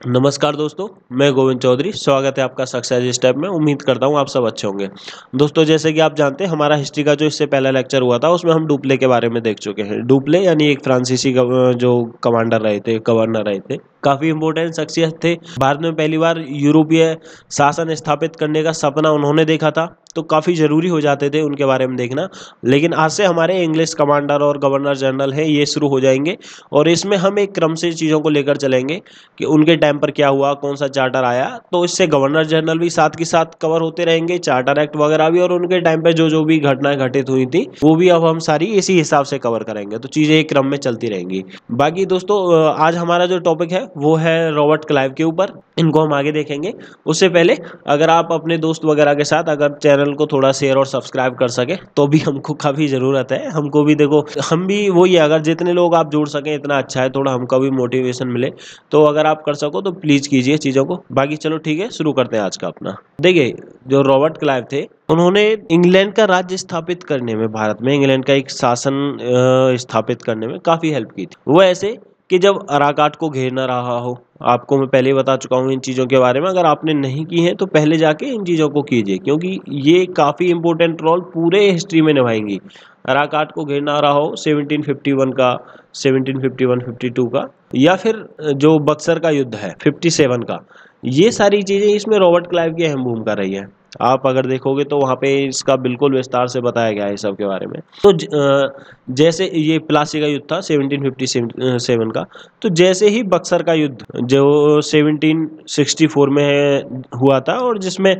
नमस्कार दोस्तों, मैं गोविंद चौधरी। स्वागत है आपका सक्सेस स्टेप में। उम्मीद करता हूँ आप सब अच्छे होंगे। दोस्तों, जैसे कि आप जानते हैं, हमारा हिस्ट्री का जो इससे पहला लेक्चर हुआ था उसमें हम डुप्ले के बारे में देख चुके हैं। डुप्ले यानी एक फ्रांसीसी जो कमांडर रहे थे, गवर्नर रहे थे, काफ़ी इंपॉर्टेंट शख्सियत थे। भारत में पहली बार यूरोपीय शासन स्थापित करने का सपना उन्होंने देखा था, तो काफ़ी ज़रूरी हो जाते थे उनके बारे में देखना। लेकिन आज से हमारे इंग्लिश कमांडर और गवर्नर जनरल हैं, ये शुरू हो जाएंगे और इसमें हम एक क्रम से चीज़ों को लेकर चलेंगे कि उनके टाइम पर क्या हुआ, कौन सा चार्टर आया। तो इससे गवर्नर जनरल भी साथ के साथ कवर होते रहेंगे, चार्टर एक्ट वगैरह भी, और उनके टाइम पे जो जो भी घटनाएं घटित हुई थी वो भी अब हम सारी इसी हिसाब से कवर करेंगे। तो चीज़ें एक क्रम में चलती रहेंगी। बाकी दोस्तों, आज हमारा जो टॉपिक है वो है रॉबर्ट क्लाइव के ऊपर। इनको हम आगे देखेंगे। उससे पहले अगर आप अपने दोस्त वगैरह के साथ अगर चैनल को थोड़ा शेयर और सब्सक्राइब कर सके तो भी हमको काफ़ी ज़रूरत है। हमको भी देखो, हम भी वही है, अगर जितने लोग आप जोड़ सकें इतना अच्छा है, थोड़ा हमको भी मोटिवेशन मिले। तो अगर आप कर सको तो प्लीज़ कीजिए चीज़ों को। बाकी चलो ठीक है, शुरू करते हैं आज का अपना। देखिए, जो रॉबर्ट क्लाइव थे, उन्होंने इंग्लैंड का राज्य स्थापित करने में, भारत में इंग्लैंड का एक शासन स्थापित करने में काफ़ी हेल्प की थी। वो ऐसे कि जब अराकाट को घेरना रहा हो, आपको मैं पहले ही बता चुका हूँ इन चीज़ों के बारे में। अगर आपने नहीं की हैं तो पहले जाके इन चीज़ों को कीजिए, क्योंकि ये काफ़ी इंपॉर्टेंट रोल पूरे हिस्ट्री में निभाएंगी। अराकाट को घेरना रहा हो 1751 का, 1751-52 का, या फिर जो बक्सर का युद्ध है 57 का, ये सारी चीज़ें इसमें रॉबर्ट क्लाइव की अहम भूमिका रही है। आप अगर देखोगे तो वहाँ पे इसका बिल्कुल विस्तार से बताया गया है इस सब के बारे में। तो जैसे ये प्लासी का युद्ध था 1757 का, तो जैसे ही बक्सर का युद्ध जो 1764 में हुआ था, और जिसमें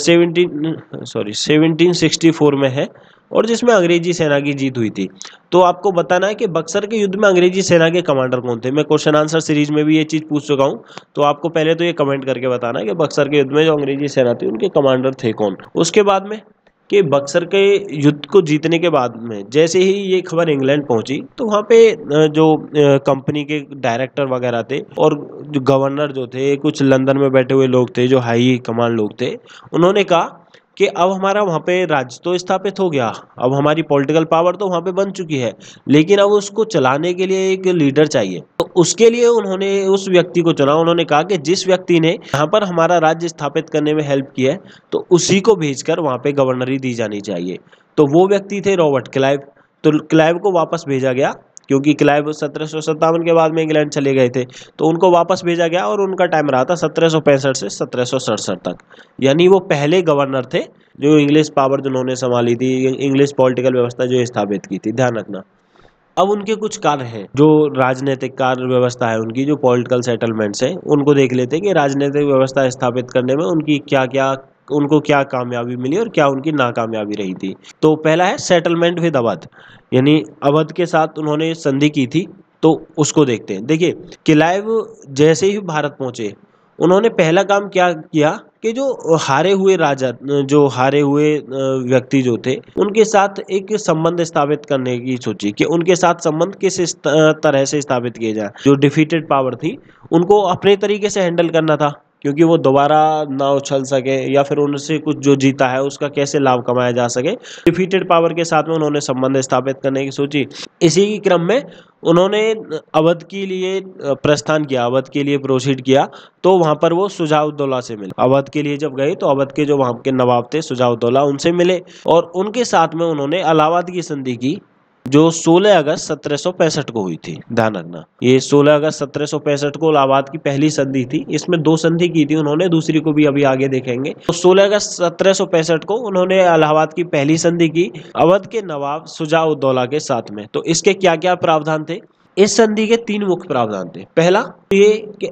1764 में है, और जिसमें अंग्रेजी सेना की जीत हुई थी। तो आपको बताना है कि बक्सर के युद्ध में अंग्रेजी सेना के कमांडर कौन थे। मैं क्वेश्चन आंसर सीरीज में भी ये चीज़ पूछ चुका हूँ। तो आपको पहले तो ये कमेंट करके बताना है कि बक्सर के युद्ध में जो अंग्रेजी सेना थी उनके कमांडर थे कौन। उसके बाद में कि बक्सर के युद्ध को जीतने के बाद में जैसे ही ये खबर इंग्लैंड पहुंची, तो वहाँ पे जो कंपनी के डायरेक्टर वगैरह थे और जो गवर्नर जो थे, कुछ लंदन में बैठे हुए लोग थे, जो हाई कमांड लोग थे, उन्होंने कहा कि अब हमारा वहाँ पे राज्य तो स्थापित हो गया, अब हमारी पॉलिटिकल पावर तो वहाँ पे बन चुकी है, लेकिन अब उसको चलाने के लिए एक लीडर चाहिए। तो उसके लिए उन्होंने उस व्यक्ति को चुना। उन्होंने कहा कि जिस व्यक्ति ने यहाँ पर हमारा राज्य स्थापित करने में हेल्प की है, तो उसी को भेजकर वहाँ पे गवर्नरी दी जानी चाहिए। तो वो व्यक्ति थे रॉबर्ट क्लाइव। तो क्लाइव को वापस भेजा गया, क्योंकि क्लाइव 1757 के बाद में इंग्लैंड चले गए थे, तो उनको वापस भेजा गया। और उनका टाइम रहा था 1765 से 1767 तक। यानी वो पहले गवर्नर थे जो इंग्लिश पावर जिन्होंने संभाली थी, इंग्लिश पॉलिटिकल व्यवस्था जो स्थापित की थी। ध्यान रखना। अब उनके कुछ कार्य हैं, जो राजनीतिक कार्य व्यवस्था है उनकी, जो पॉलिटिकल सेटलमेंट्स हैं, उनको देख लेते हैं कि राजनीतिक व्यवस्था स्थापित करने में उनकी क्या क्या, उनको क्या कामयाबी मिली और क्या उनकी नाकामयाबी रही थी। तो पहला है सेटलमेंट विद अवध, यानी अवध के साथ उन्होंने संधि की थी। तो उसको देखते हैं। देखिए, क्लाइव जैसे ही भारत पहुंचे, उन्होंने पहला काम क्या किया कि जो हारे हुए राजा, जो हारे हुए व्यक्ति जो थे, उनके साथ एक संबंध स्थापित करने की सोची कि उनके साथ संबंध किस तरह से स्थापित किए जाए। जो डिफीटेड पावर थी उनको अपने तरीके से हैंडल करना था, क्योंकि वो दोबारा ना उछल सके, या फिर उनसे कुछ जो जीता है उसका कैसे लाभ कमाया जा सके। डिफीटेड पावर के साथ में उन्होंने संबंध स्थापित करने की सोची। इसी के क्रम में उन्होंने अवध के लिए प्रस्थान किया, अवध के लिए प्रोसीड किया। तो वहां पर वो सुजाउद्दौला से मिले। अवध के लिए जब गए तो अवध के जो वहां के नवाब थे सुजाउद्दौला, उनसे मिले, और उनके साथ में उन्होंने इलाहाबाद की संधि की, जो 16 अगस्त 1765 को हुई थी। ध्यान रखना, ये 16 अगस्त 1765 को इलाहाबाद की पहली संधि थी। इसमें दो संधि की थी उन्होंने, दूसरी को भी अभी आगे देखेंगे। तो 16 अगस्त 1765 को उन्होंने इलाहाबाद की पहली संधि की अवध के नवाब सुजाउद्दौला के साथ में। तो इसके क्या क्या प्रावधान थे? इस संधि के तीन मुख्य प्रावधान थे। पहला ये कि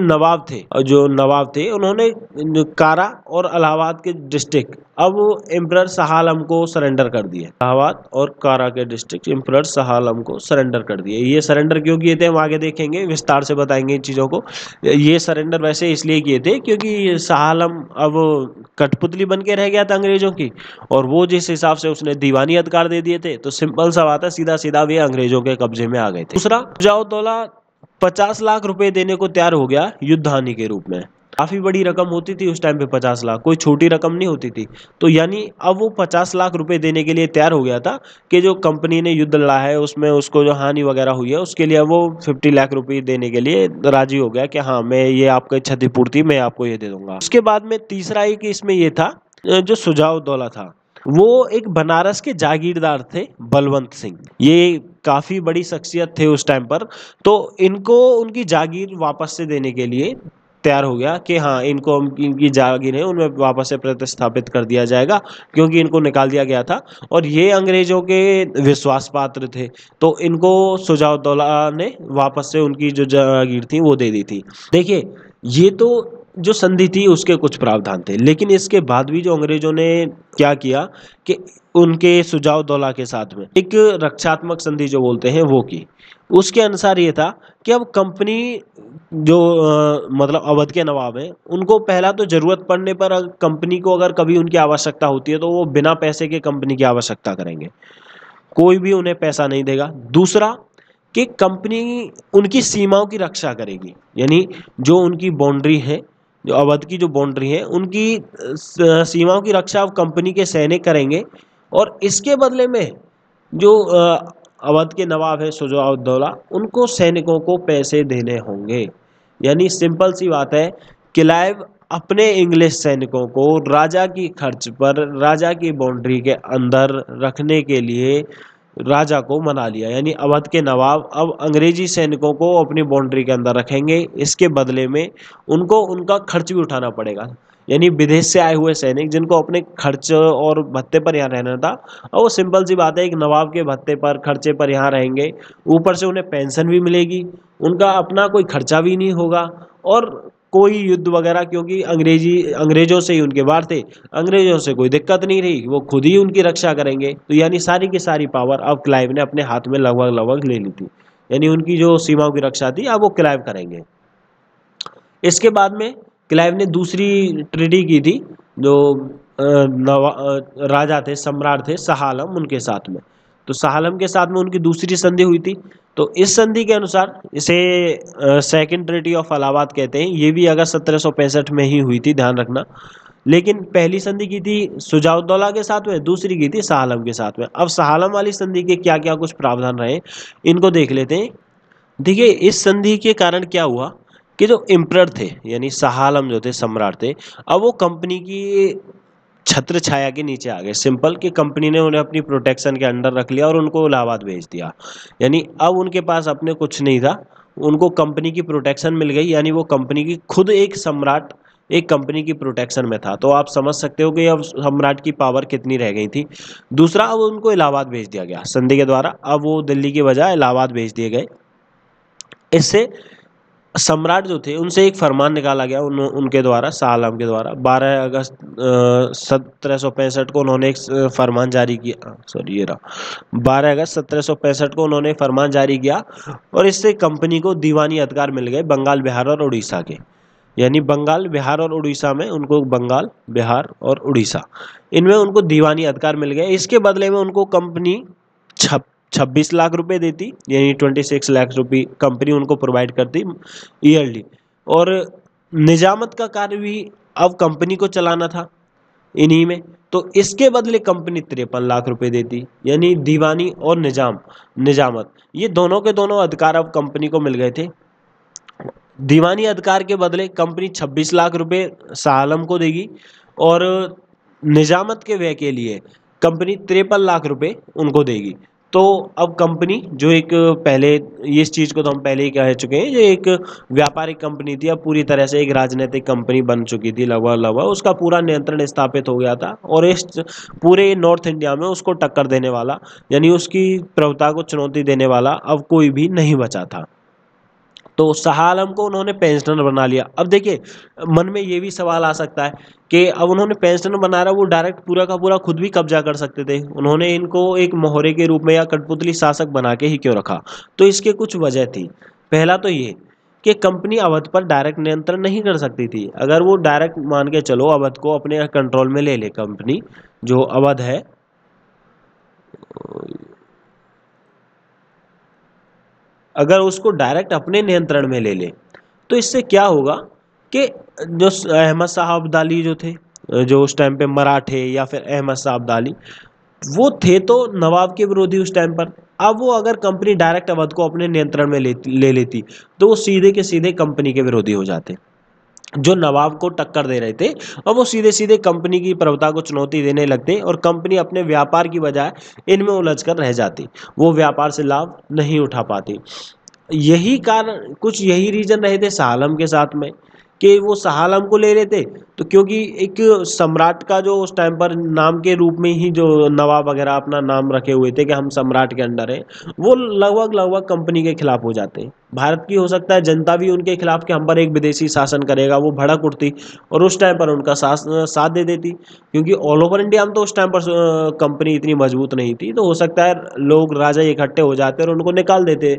जो नवाब थे उन्होंने कारा और इलाहाबाद के डिस्ट्रिक्ट अब एम्परर शाह आलम को सरेंडर कर दिए। इलाहाबाद और कारा के डिस्ट्रिक्ट एम्परर शाह आलम को सरेंडर कर दिए। ये सरेंडर क्यों किए थे हम आगे देखेंगे, विस्तार से बताएंगे इन चीज़ों को। ये सरेंडर वैसे इसलिए किए थे क्योंकि शाह आलम अब कठपुतली बन के रह गया था अंग्रेजों की, और वो जिस हिसाब से उसने दीवानी अधिकार दे दिए थे, तो सिंपल सा बात है, सीधा सीधा वे अंग्रेजों के कब्जे में आ गए थे। दूसरा, सुजाउद्दौला 50 लाख रुपए देने को तैयार हो गया युद्ध हानि के रूप में। काफ़ी बड़ी रकम होती थी उस टाइम पे 50 लाख, कोई छोटी रकम नहीं होती थी। तो यानी अब वो 50 लाख रुपए देने के लिए तैयार हो गया था कि जो कंपनी ने युद्ध लड़ा है उसमें उसको जो हानि वगैरह हुई है उसके लिए वो 50 लाख रुपए देने के लिए राजी हो गया कि हाँ मैं ये आपका क्षतिपूर्ति मैं आपको ये दे दूंगा। उसके बाद में तीसरा एक इसमें ये था जो सुजाउद्दौला था, वो एक बनारस के जागीरदार थे बलवंत सिंह। ये काफी बड़ी शख्सियत थे उस टाइम पर। तो इनको उनकी जागीर वापस से देने के लिए तैयार हो गया कि हाँ इनको इनकी जागीर है उनमें वापस से प्रतिस्थापित कर दिया जाएगा, क्योंकि इनको निकाल दिया गया था और ये अंग्रेजों के विश्वास पात्र थे। तो इनको सुजाउद्दौला ने वापस से उनकी जो जागीर थी वो दे दी थी। देखिए ये तो जो संधि थी उसके कुछ प्रावधान थे, लेकिन इसके बाद भी जो अंग्रेजों ने क्या किया कि उनके सुजाउद्दौला के साथ में एक रक्षात्मक संधि जो बोलते हैं वो की। उसके अनुसार ये था कि अब कंपनी जो मतलब अवध के नवाब हैं उनको पहला तो जरूरत पड़ने पर कंपनी को अगर कभी उनकी आवश्यकता होती है तो वो बिना पैसे के कंपनी की आवश्यकता करेंगे, कोई भी उन्हें पैसा नहीं देगा। दूसरा कि कंपनी उनकी सीमाओं की रक्षा करेगी, यानी जो उनकी बाउंड्री है, जो अवध की जो बाउंड्री है उनकी सीमाओं की रक्षा अब कंपनी के सैनिक करेंगे। और इसके बदले में जो अवध के नवाब है सुजाउद्दौला उनको सैनिकों को पैसे देने होंगे। यानी सिंपल सी बात है, क्लाइव अपने इंग्लिश सैनिकों को राजा की खर्च पर राजा की बाउंड्री के अंदर रखने के लिए राजा को मना लिया। यानी अवध के नवाब अब अंग्रेजी सैनिकों को अपनी बाउंड्री के अंदर रखेंगे, इसके बदले में उनको उनका खर्च भी उठाना पड़ेगा। यानी विदेश से आए हुए सैनिक जिनको अपने खर्च और भत्ते पर यहाँ रहना था, और वो सिंपल सी बात है एक नवाब के भत्ते पर खर्चे पर यहाँ रहेंगे, ऊपर से उन्हें पेंशन भी मिलेगी, उनका अपना कोई खर्चा भी नहीं होगा और कोई युद्ध वगैरह, क्योंकि अंग्रेजों से ही उनके वार थे, अंग्रेजों से कोई दिक्कत नहीं रही, वो खुद ही उनकी रक्षा करेंगे। तो यानी सारी की सारी पावर अब क्लाइव ने अपने हाथ में लगभग लगभग ले ली थी, यानी उनकी जो सीमाओं की रक्षा थी अब वो क्लाइव करेंगे। इसके बाद में क्लाइव ने दूसरी ट्रीटी की थी जो राजा थे सम्राट थे शाह आलम उनके साथ में। तो शाह आलम के साथ में उनकी दूसरी संधि हुई थी। तो इस संधि के अनुसार इसे सेकंड ट्रीटी ऑफ इलाहाबाद कहते हैं। ये भी अगस्त 1765 में ही हुई थी, ध्यान रखना। लेकिन पहली संधि की थी सुजाउद्दौला के साथ में, दूसरी की थी शाह आलम के साथ में। अब शाह आलम वाली संधि के क्या क्या कुछ प्रावधान रहे इनको देख लेते हैं। देखिए इस संधि के कारण क्या हुआ कि जो एम्परर थे यानी शाह आलम जो थे सम्राट थे, अब वो कंपनी की छत्र छाया के नीचे आ गए। सिंपल कि कंपनी ने उन्हें अपनी प्रोटेक्शन के अंडर रख लिया और उनको इलाहाबाद भेज दिया। यानी अब उनके पास अपने कुछ नहीं था, उनको कंपनी की प्रोटेक्शन मिल गई। यानी वो कंपनी की खुद एक सम्राट एक कंपनी की प्रोटेक्शन में था। तो आप समझ सकते हो कि अब सम्राट की पावर कितनी रह गई थी। दूसरा अब उनको इलाहाबाद भेज दिया गया संधि के द्वारा, अब वो दिल्ली के बजाय इलाहाबाद भेज दिए गए। इससे सम्राट जो थे उनसे एक फरमान निकाला गया उनके द्वारा शाह आलम के द्वारा 12 अगस्त 1765 को उन्होंने एक फरमान जारी किया। सॉरी ये रहा 12 अगस्त 1765 को उन्होंने फरमान जारी किया और इससे कंपनी को दीवानी अधिकार मिल गए बंगाल बिहार और उड़ीसा के। यानी बंगाल बिहार और उड़ीसा में उनको बंगाल बिहार और उड़ीसा इनमें उनको दीवानी अधिकार मिल गए। इसके बदले में उनको कंपनी 26 लाख रुपए देती, यानी 26 लाख रुपए कंपनी उनको प्रोवाइड करती ईयरली। और निजामत का कार्य भी अब कंपनी को चलाना था इन्हीं में। तो इसके बदले कंपनी 53 लाख रुपए देती। यानी दीवानी और निजामत ये दोनों के दोनों अधिकार अब कंपनी को मिल गए थे। दीवानी अधिकार के बदले कंपनी 26 लाख रुपए शाह आलम को देगी और निजामत के व्यय के लिए कंपनी 53 लाख रुपए उनको देगी। तो अब कंपनी जो एक पहले इस चीज़ को तो हम पहले ही कह चुके हैं, जो एक व्यापारिक कंपनी थी अब पूरी तरह से एक राजनीतिक कंपनी बन चुकी थी। लगभग लगभग उसका पूरा नियंत्रण स्थापित हो गया था और इस पूरे नॉर्थ इंडिया में उसको टक्कर देने वाला यानी उसकी प्रभुता को चुनौती देने वाला अब कोई भी नहीं बचा था। तो शाह आलम को उन्होंने पेंशनर बना लिया। अब देखिए मन में ये भी सवाल आ सकता है कि अब उन्होंने पेंशनर बना रहा, वो डायरेक्ट पूरा का पूरा खुद भी कब्जा कर सकते थे, उन्होंने इनको एक मोहरे के रूप में या कठपुतली शासक बना के ही क्यों रखा। तो इसके कुछ वजह थी। पहला तो ये कि कंपनी अवध पर डायरेक्ट नियंत्रण नहीं कर सकती थी। अगर वो डायरेक्ट मान के चलो अवध को अपने कंट्रोल में ले ले कंपनी, जो अवध है, अगर उसको डायरेक्ट अपने नियंत्रण में ले ले तो इससे क्या होगा कि जो अहमद शाह अब्दाली जो थे, जो उस टाइम पे मराठे या फिर अहमद शाह अब्दाली, वो थे तो नवाब के विरोधी उस टाइम पर। अब वो अगर कंपनी डायरेक्ट अवध को अपने नियंत्रण में ले लेती तो वो सीधे के सीधे कंपनी के विरोधी हो जाते, जो नवाब को टक्कर दे रहे थे। और वो सीधे सीधे कंपनी की प्रभुता को चुनौती देने लगते और कंपनी अपने व्यापार की बजाय इनमें उलझ कर रह जाती, वो व्यापार से लाभ नहीं उठा पाती। यही कारण, कुछ यही रीजन रहे थे शाह आलम के साथ में, कि वो शाह आलम को ले रहे थे तो क्योंकि एक सम्राट का जो उस टाइम पर नाम के रूप में ही जो नवाब वगैरह अपना नाम रखे हुए थे कि हम सम्राट के अंडर हैं, वो लगभग लगभग कंपनी के खिलाफ हो जाते हैं। भारत की हो सकता है जनता भी उनके खिलाफ कि हम पर एक विदेशी शासन करेगा, वो भड़क उठती और उस टाइम पर उनका साथ दे देती, क्योंकि ऑल ओवर इंडिया में तो उस टाइम पर कंपनी इतनी मजबूत नहीं थी, तो हो सकता है लोग राजा इकट्ठे हो जाते और उनको निकाल देते।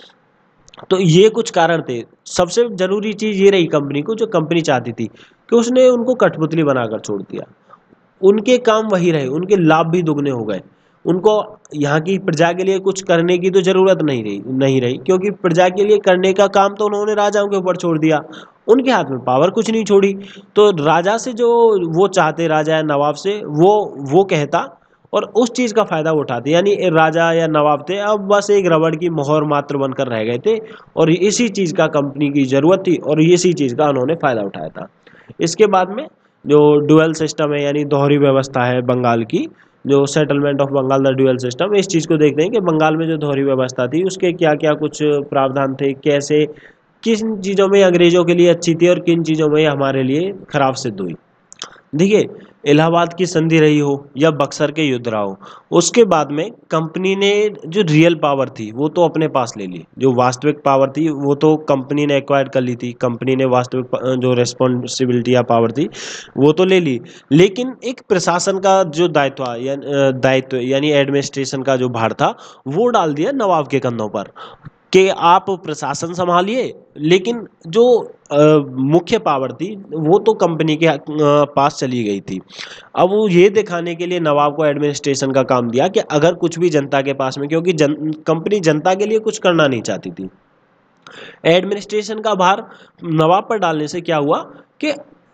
तो ये कुछ कारण थे। सबसे जरूरी चीज ये रही कंपनी को, जो कंपनी चाहती थी कि उसने उनको कठपुतली बनाकर छोड़ दिया। उनके काम वही रहे, उनके लाभ भी दुगने हो गए। उनको यहाँ की प्रजा के लिए कुछ करने की तो जरूरत नहीं रही, क्योंकि प्रजा के लिए करने का काम तो उन्होंने राजाओं के ऊपर छोड़ दिया, उनके हाथ में पावर कुछ नहीं छोड़ी। तो राजा से जो वो चाहते, राजा या नवाब से वो कहता और उस चीज़ का फायदा उठाते, यानी राजा या नवाब थे अब बस एक रबड़ की मोहर मात्र बनकर रह गए थे, और इसी चीज़ का कंपनी की ज़रूरत थी और इसी चीज़ का उन्होंने फ़ायदा उठाया था। इसके बाद में जो डुअल सिस्टम है, यानी दोहरी व्यवस्था है बंगाल की, जो settlement of Bengal the dual system, इस चीज़ को देखते हैं कि बंगाल में जो दोहरी व्यवस्था थी उसके क्या क्या कुछ प्रावधान थे, कैसे किन चीज़ों में अंग्रेज़ों के लिए अच्छी थी और किन चीज़ों में हमारे लिए खराब सिद्ध हुई। देखिए, इलाहाबाद की संधि रही हो या बक्सर के युद्ध रहा हो, उसके बाद में कंपनी ने जो रियल पावर थी वो तो अपने पास ले ली, जो वास्तविक पावर थी वो तो कंपनी ने एक्वायर कर ली थी, कंपनी ने वास्तविक जो रेस्पॉन्सिबिलिटी या पावर थी वो तो ले ली, लेकिन एक प्रशासन का जो दायित्व यानी एडमिनिस्ट्रेशन का जो भार था वो डाल दिया नवाब के कंधों पर, कि आप प्रशासन संभालिए, लेकिन जो मुख्य पावर थी वो तो कंपनी के पास चली गई थी। अब वो ये दिखाने के लिए नवाब को एडमिनिस्ट्रेशन का काम दिया कि अगर कुछ भी जनता के पास में, क्योंकि कंपनी जनता के लिए कुछ करना नहीं चाहती थी, एडमिनिस्ट्रेशन का भार नवाब पर डालने से क्या हुआ कि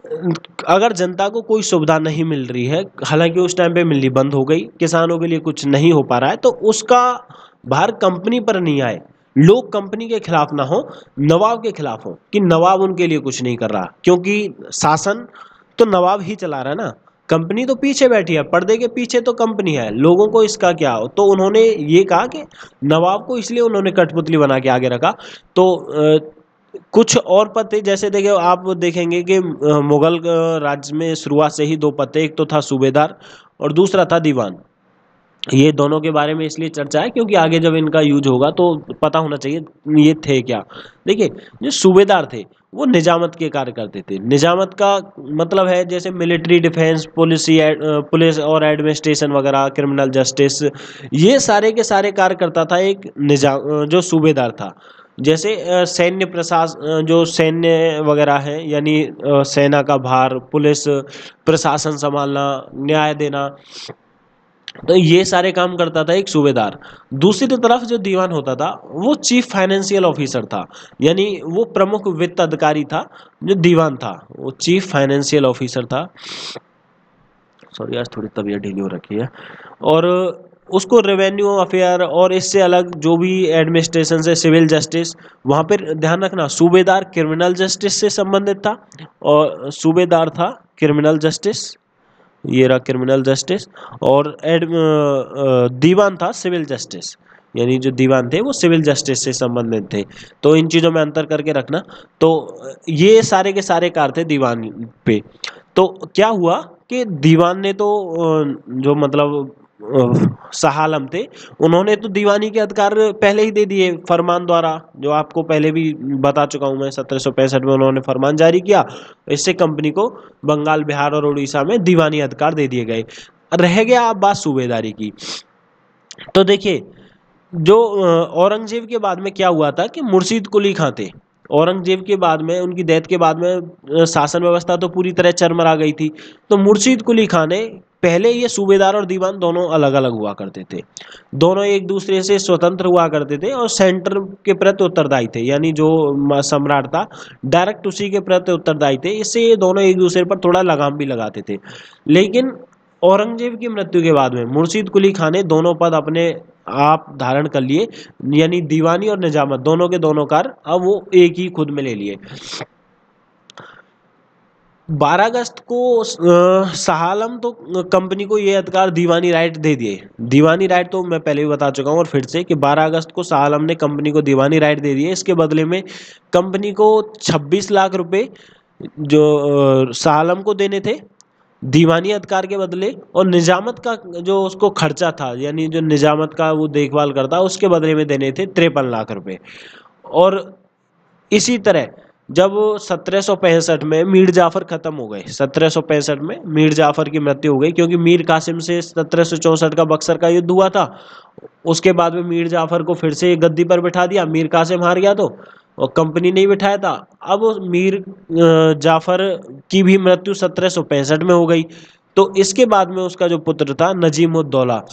अगर जनता को कोई सुविधा नहीं मिल रही है, हालांकि उस टाइम पे मिलनी बंद हो गई, किसानों के लिए कुछ नहीं हो पा रहा है, तो उसका भार कंपनी पर नहीं आए, लोग कंपनी के खिलाफ ना हो, नवाब के खिलाफ हो कि नवाब उनके लिए कुछ नहीं कर रहा, क्योंकि शासन तो नवाब ही चला रहा है ना, कंपनी तो पीछे बैठी है, पर्दे के पीछे तो कंपनी है, लोगों को इसका क्या हो। तो उन्होंने ये कहा कि नवाब को इसलिए उन्होंने कठपुतली बना के आगे रखा। तो कुछ और पद थे, जैसे देखिए आप देखेंगे कि मुगल राज्य में शुरुआत से ही दो पद थे, एक तो था सूबेदार और दूसरा था दीवान। ये दोनों के बारे में इसलिए चर्चा है क्योंकि आगे जब इनका यूज होगा तो पता होना चाहिए ये थे क्या। देखिए, जो सूबेदार थे वो निजामत के कार्य करते थे। निजामत का मतलब है जैसे मिलिट्री, डिफेंस, पुलिस और एडमिनिस्ट्रेशन वगैरह, क्रिमिनल जस्टिस, ये सारे के सारे कार्य करता था एक निजाम जो सूबेदार था। जैसे सैन्य प्रशासन, जो सैन्य वगैरह है, यानी सेना का भार, पुलिस प्रशासन संभालना, न्याय देना, तो ये सारे काम करता था एक सूबेदार। दूसरी तरफ जो दीवान होता था वो चीफ फाइनेंशियल ऑफिसर था, यानी वो प्रमुख वित्त अधिकारी था। जो दीवान था वो चीफ फाइनेंशियल ऑफिसर था। सॉरी, आज थोड़ी तबीयत ढीली हो रखी है। और उसको रेवेन्यू अफेयर और इससे अलग जो भी एडमिनिस्ट्रेशन से सिविल जस्टिस, वहाँ पर ध्यान रखना सूबेदार क्रिमिनल जस्टिस से संबंधित था, और सूबेदार था क्रिमिनल जस्टिस, ये रहा क्रिमिनल जस्टिस, और दीवान था सिविल जस्टिस, यानी जो दीवान थे वो सिविल जस्टिस से संबंधित थे। तो इन चीज़ों में अंतर करके रखना। तो ये सारे के सारे कार्य थे दीवान पे। तो क्या हुआ कि दीवान ने तो जो मतलब शाह आलम थे, उन्होंने तो दीवानी के अधिकार पहले ही दे दिए फरमान द्वारा, जो आपको पहले भी बता चुका हूं मैं। 1765 में उन्होंने फरमान जारी किया, इससे कंपनी को बंगाल, बिहार और उड़ीसा में दीवानी अधिकार दे दिए गए। रह गया अब बात सूबेदारी की। तो देखिए, जो औरंगजेब के बाद में क्या हुआ था कि मुर्शीद कुली खां थे। औरंगजेब के बाद में, उनकी डेथ के बाद में शासन व्यवस्था तो पूरी तरह चरमरा गई थी। तो मुर्शीद कुली खां ने पहले ये सूबेदार और दीवान दोनों अलग अलग हुआ करते थे, दोनों एक दूसरे से स्वतंत्र हुआ करते थे और सेंटर के प्रति उत्तरदायी थे, यानी जो सम्राट था डायरेक्ट उसी के प्रति उत्तरदायी थे। इससे ये दोनों एक दूसरे पर थोड़ा लगाम भी लगाते थे। लेकिन औरंगजेब की मृत्यु के बाद में मुर्शीद कुली खान ने दोनों पद अपने आप धारण कर लिए, यानी दीवानी और निजामत दोनों के दोनों कार्य अब वो एक ही खुद में ले लिए। 12 अगस्त को शाह आलम तो कंपनी को ये अधिकार दीवानी राइट दे दिए। दीवानी राइट तो मैं पहले भी बता चुका हूँ और फिर से कि 12 अगस्त को शाह आलम ने कंपनी को दीवानी राइट दे दिए। इसके बदले में कंपनी को 26 लाख रुपए जो शाह आलम को देने थे दीवानी अधिकार के बदले, और निजामत का जो उसको खर्चा था, यानी जो निजामत का वो देखभाल करता उसके बदले में देने थे 53 लाख रुपए। और इसी तरह जब 1765 में मीर जाफर खत्म हो गए, 1765 में मीर जाफर की मृत्यु हो गई, क्योंकि मीर कासिम से 1764 का बक्सर का युद्ध हुआ था। उसके बाद में मीर जाफर को फिर से गद्दी पर बिठा दिया, मीर कासिम हार गया तो, और कंपनी नहीं बिठाया था। अब मीर जाफर की भी मृत्यु 1765 में हो गई। तो इसके बाद में उसका जो पुत्र था नजीमुद्दौला,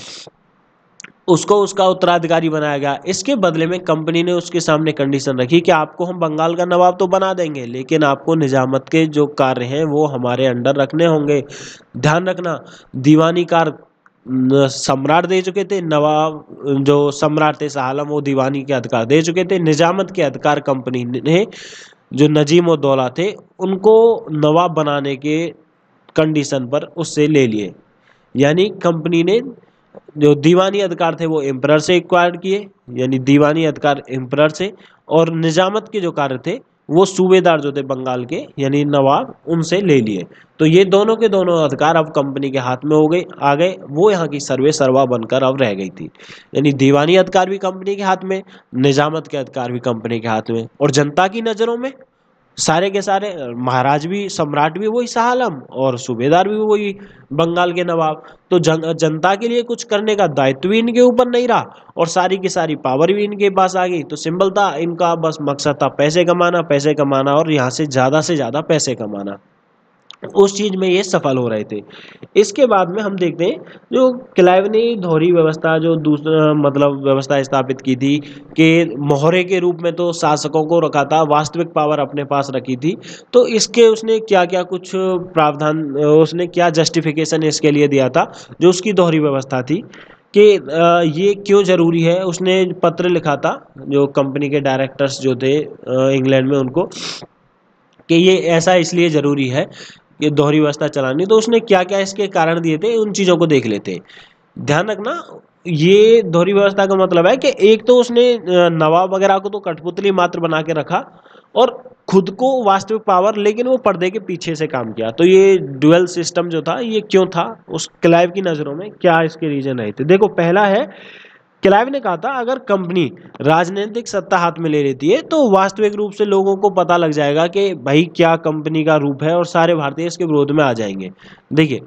उसको उसका उत्तराधिकारी बनाया गया। इसके बदले में कंपनी ने उसके सामने कंडीशन रखी कि आपको हम बंगाल का नवाब तो बना देंगे, लेकिन आपको निजामत के जो कार्य हैं वो हमारे अंडर रखने होंगे। ध्यान रखना, दीवानी कार्य सम्राट दे चुके थे, नवाब जो सम्राट थे शाह आलम वो दीवानी के अधिकार दे चुके थे। निजामत के अधिकार कंपनी ने जो नजीम और दौला थे उनको नवाब बनाने के कंडीशन पर उससे ले लिए। यानी कंपनी ने जो दीवानी अधिकार थे वो एम्परर से एक्वायर किए, यानी दीवानी अधिकार एम्परर से, और निजामत के जो कार्य थे वो सूबेदार जो थे बंगाल के यानी नवाब उनसे ले लिए। तो ये दोनों के दोनों अधिकार अब कंपनी के हाथ में हो गए, आ गए। वो यहाँ की सर्वे सर्वा बनकर अब रह गई थी, यानी दीवानी अधिकार भी कंपनी के हाथ में, निजामत के अधिकार भी कंपनी के हाथ में। और जनता की नज़रों में सारे के सारे महाराज भी, सम्राट भी वही शाह आलम और सूबेदार भी वही बंगाल के नवाब। तो जनता के लिए कुछ करने का दायित्व भी इनके ऊपर नहीं रहा और सारी की सारी पावर भी इनके पास आ गई। तो सिंपल था, इनका बस मकसद था पैसे कमाना, पैसे कमाना और यहाँ से ज़्यादा पैसे कमाना। उस चीज में ये सफल हो रहे थे। इसके बाद में हम देखते हैं जो क्लाइव ने दोहरी व्यवस्था जो दूसरा मतलब व्यवस्था स्थापित की थी कि मोहरे के रूप में तो शासकों को रखा था, वास्तविक पावर अपने पास रखी थी। तो इसके उसने क्या क्या कुछ प्रावधान, उसने क्या जस्टिफिकेशन इसके लिए दिया था जो उसकी दोहरी व्यवस्था थी कि ये क्यों ज़रूरी है। उसने पत्र लिखा था जो कंपनी के डायरेक्टर्स जो थे इंग्लैंड में उनको, कि ये ऐसा इसलिए ज़रूरी है ये दोहरी व्यवस्था चलानी। तो उसने क्या क्या इसके कारण दिए थे उन चीज़ों को देख लेते हैं। ध्यान रखना, ये दोहरी व्यवस्था का मतलब है कि एक तो उसने नवाब वगैरह को तो कठपुतली मात्र बना के रखा और खुद को वास्तविक पावर, लेकिन वो पर्दे के पीछे से काम किया। तो ये ड्यूअल सिस्टम जो था ये क्यों था, उस क्लाइव की नज़रों में क्या इसके रीजन रहे थे। देखो, पहला है क्लाइव ने कहा था अगर कंपनी राजनीतिक सत्ता हाथ में ले लेती है तो वास्तविक रूप से लोगों को पता लग जाएगा कि भाई क्या कंपनी का रूप है और सारे भारतीय इसके विरोध में आ जाएंगे। देखिए,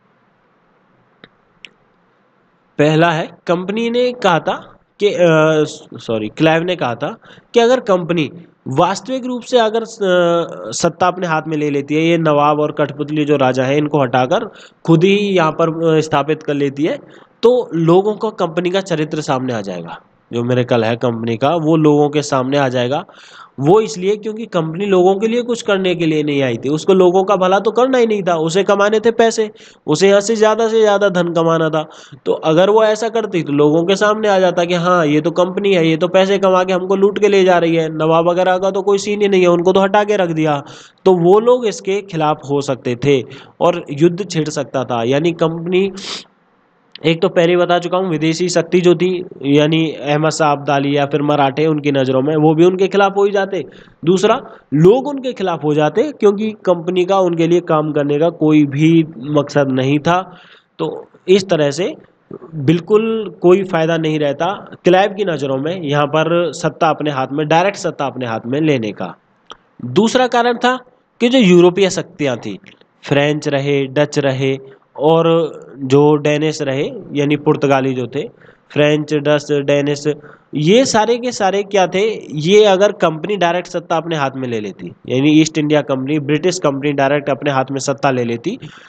पहला है कंपनी ने कहा था कि क्लाइव ने कहा था कि अगर कंपनी वास्तविक रूप से अगर सत्ता अपने हाथ में ले लेती है, ये नवाब और कठपुतली जो राजा है इनको हटाकर खुद ही यहाँ पर स्थापित कर लेती है, तो लोगों को कंपनी का चरित्र सामने आ जाएगा। जो मेरे कल है कंपनी का वो लोगों के सामने आ जाएगा। वो इसलिए क्योंकि कंपनी लोगों के लिए कुछ करने के लिए नहीं आई थी, उसको लोगों का भला तो करना ही नहीं था, उसे कमाने थे पैसे, उसे यहाँ से ज़्यादा धन कमाना था। तो अगर वो ऐसा करती तो लोगों के सामने आ जाता कि हाँ ये तो कंपनी है, ये तो पैसे कमा के हमको लूट के ले जा रही है। नवाब वगैरह का तो कोई सीन ही नहीं है, उनको तो हटा के रख दिया। तो वो लोग इसके खिलाफ हो सकते थे और युद्ध छिड़ सकता था। यानी कंपनी, एक तो पहले बता चुका हूँ विदेशी शक्ति जो थी यानी अहमद शाह अब्दाली या फिर मराठे उनकी नज़रों में, वो भी उनके खिलाफ हो ही जाते। दूसरा, लोग उनके खिलाफ हो जाते क्योंकि कंपनी का उनके लिए काम करने का कोई भी मकसद नहीं था। तो इस तरह से बिल्कुल कोई फायदा नहीं रहता क्लाइव की नज़रों में यहाँ पर सत्ता अपने हाथ में, डायरेक्ट सत्ता अपने हाथ में लेने का। दूसरा कारण था कि जो यूरोपीय शक्तियाँ थी, फ्रेंच रहे, डच रहे और जो डेनिश रहे यानी पुर्तगाली जो थे, फ्रेंच, डच, डेनिश, ये सारे के सारे क्या थे, ये अगर कंपनी डायरेक्ट सत्ता अपने हाथ में ले लेती, यानी East India company, British company direct अपने हाथ में सत्ता ले लेती,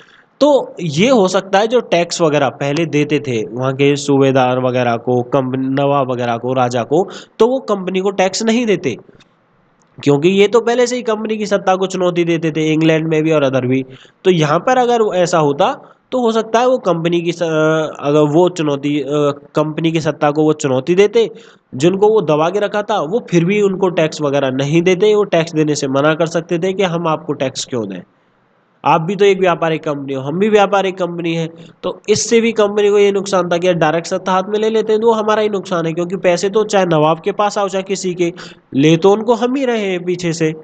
तो ये हो सकता है जो टैक्स वगैरह पहले देते थे वहाँ के सूबेदार वगैरह को, कंपनी नवाब वगैरह को, राजा को, तो वो कंपनी को टैक्स नहीं देते, क्योंकि ये तो पहले से ही कंपनी की सत्ता को चुनौती देते थे, इंग्लैंड में भी और अदर भी। तो यहाँ पर अगर ऐसा होता तो हो सकता है वो कंपनी की अगर वो चुनौती कंपनी की सत्ता को वो चुनौती देते, जिनको वो दबा के रखा था वो फिर भी उनको टैक्स वगैरह नहीं देते, वो टैक्स देने से मना कर सकते थे कि हम आपको टैक्स क्यों दें, आप भी तो एक व्यापारिक कंपनी हो, हम भी व्यापारिक कंपनी है। तो इससे भी कंपनी को ये नुकसान था कि डायरेक्ट सत्ता हाथ में ले लेते हैं तो वो हमारा ही नुकसान है, क्योंकि पैसे तो चाहे नवाब के पास आओ चाहे किसी के, ले तो उनको हम ही रहे हैं पीछे से।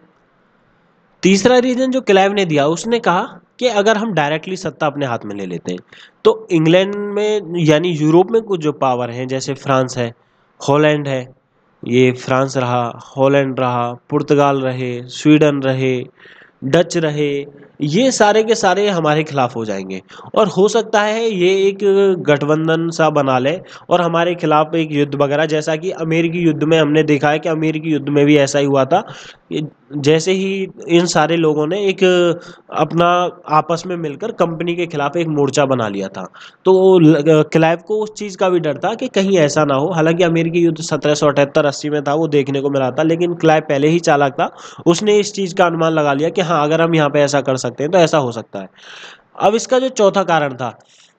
तीसरा रीजन जो क्लाइव ने दिया, उसने कहा कि अगर हम डायरेक्टली सत्ता अपने हाथ में ले लेते हैं तो इंग्लैंड में यानी यूरोप में कुछ जो पावर हैं, जैसे फ्रांस है, हॉलैंड है, ये फ्रांस रहा, हॉलैंड रहा, पुर्तगाल रहे, स्वीडन रहे, डच रहे, ये सारे के सारे हमारे खिलाफ हो जाएंगे, और हो सकता है ये एक गठबंधन सा बना ले और हमारे खिलाफ एक युद्ध वगैरह, जैसा कि अमेरिकी युद्ध में हमने देखा है कि अमेरिकी युद्ध में भी ऐसा ही हुआ था। जैसे ही इन सारे लोगों ने एक अपना आपस में मिलकर कंपनी के खिलाफ एक मोर्चा बना लिया था, तो क्लाइव को उस चीज़ का भी डर था कि कहीं ऐसा ना हो। हालांकि अमेरिकी युद्ध 1778-80 में था, वो देखने को मिला था, लेकिन क्लाइव पहले ही चालाक था, उसने इस चीज़ का अनुमान लगा लिया कि हाँ अगर हम यहाँ पे ऐसा कर सकते हैं तो ऐसा हो सकता है। अब इसका जो चौथा कारण था,